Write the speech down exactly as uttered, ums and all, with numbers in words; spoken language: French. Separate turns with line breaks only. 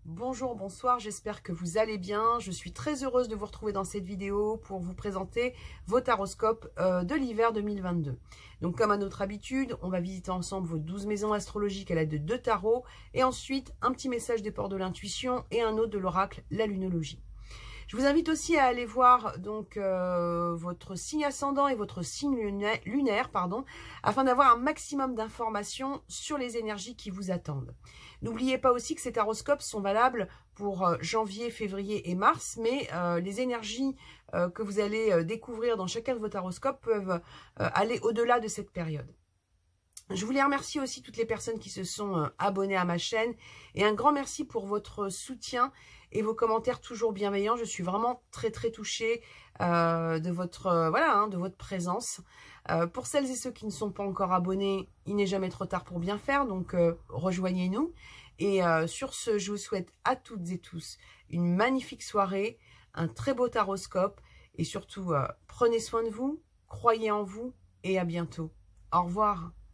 Bonjour, bonsoir, j'espère que vous allez bien. Je suis très heureuse de vous retrouver dans cette vidéo pour vous présenter vos taroscopes euh, de l'hiver deux mille vingt-deux. Donc comme à notre habitude, on va visiter ensemble vos douze maisons astrologiques à l'aide de deux tarots et ensuite un petit message des ports de l'intuition et un autre de l'oracle, la lunologie. Je vous invite aussi à aller voir donc euh, votre signe ascendant et votre signe lunaire, lunaire pardon, afin d'avoir un maximum d'informations sur les énergies qui vous attendent. N'oubliez pas aussi que ces taroscopes sont valables pour euh, janvier, février et mars, mais euh, les énergies euh, que vous allez euh, découvrir dans chacun de vos taroscopes peuvent euh, aller au-delà de cette période. Je voulais remercier aussi toutes les personnes qui se sont euh, abonnées à ma chaîne et un grand merci pour votre soutien et vos commentaires toujours bienveillants. Je suis vraiment très très touchée euh, de votre euh, voilà hein, de votre présence. Euh, pour celles et ceux qui ne sont pas encore abonnés, il n'est jamais trop tard pour bien faire, donc euh, rejoignez-nous. Et euh, sur ce, je vous souhaite à toutes et tous une magnifique soirée, un très beau taroscope et surtout euh, prenez soin de vous, croyez en vous et à bientôt. Au revoir.